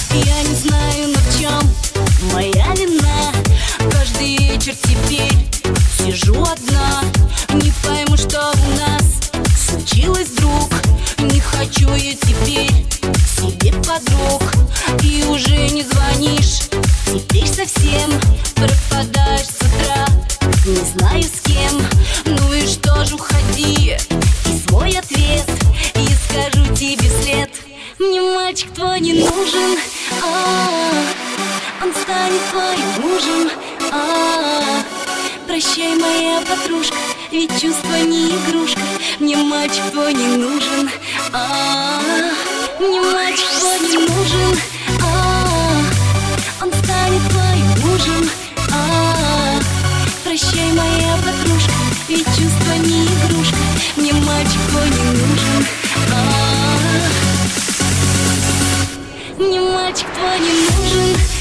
Я не знаю, но в чем моя вина. Каждый вечер теперь сижу одна. Не пойму, что у нас случилось, друг. Не хочу я теперь себе подруг. И уже не звонишь теперь совсем. Пропадаешь с утра, не знаю с кем. Ну и что ж, уходи, и свой ответ я скажу тебе след. Мне мальчик твой не нужен, он станет твоим мужем. Прощай, моя подружка, ведь чувство не игрушка. Мне мальчик твой не нужен, мне мальчик твой не нужен, он станет твоим мужем. Прощай, моя подружка, ведь чувство не игрушка. Мне мальчик твой не нужен, мне мальчик твой не нужен.